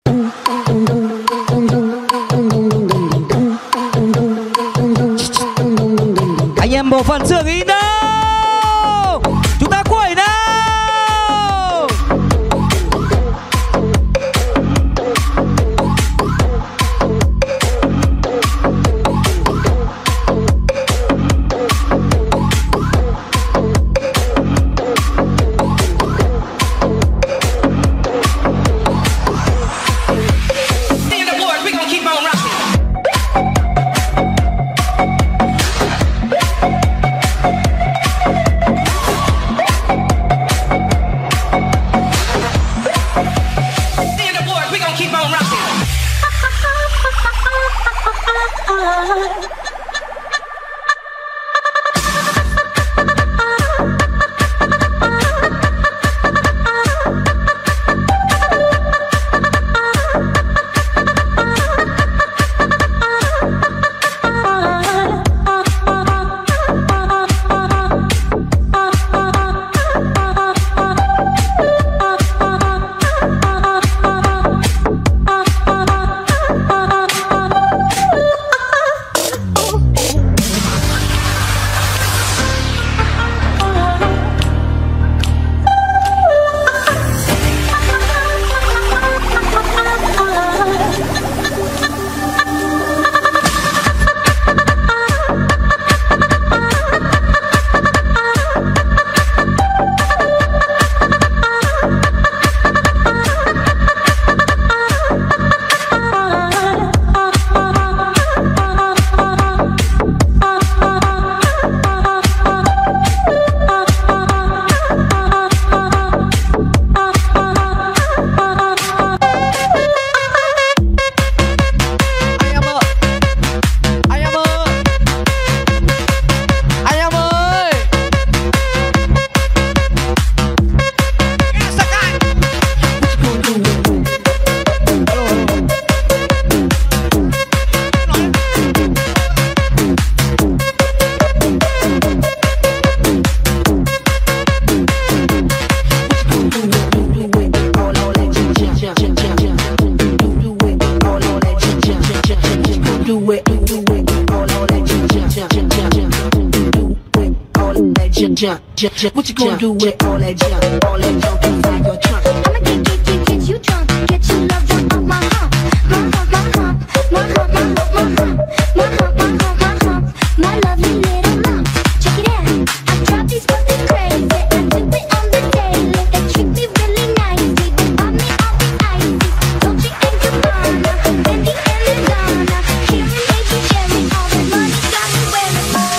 Anh em bộ phận xưởng in đâu? Chúng ta quẩy nào. What you gonna do with all that junk? All that junk inside your trunk? I'ma get you drunk, get you love drunk off my hump, my hump, my hump, my hump, my hump, my hump, my hump, my hump, my hump, my lovely little lump. Check it out, I drive these fucking crazy. I do it on the daily. They treat me really nicely, they buy me all the icy. Dolce and Gabbana, Fendi and Madonna, Karen, baby, Sherry, all the money got me wearing more.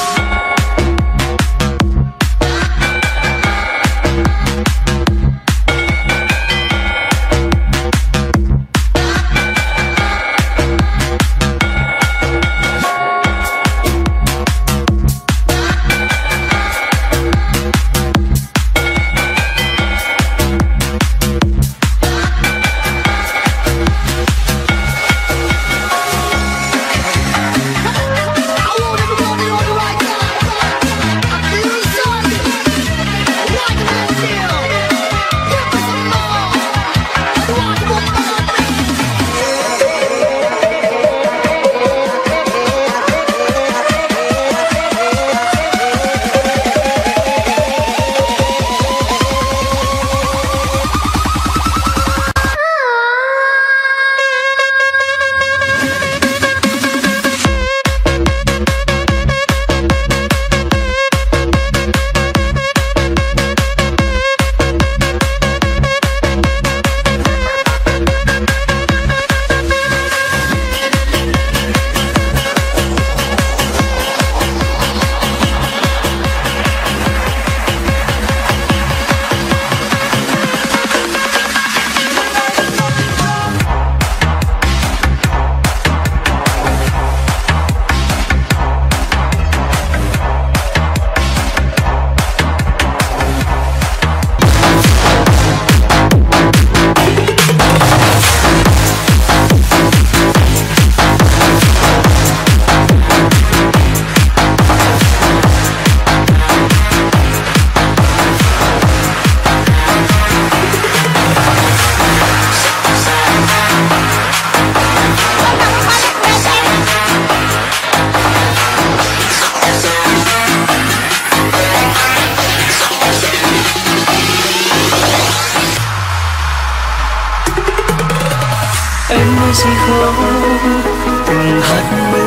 em nói gì không từng hạt mưa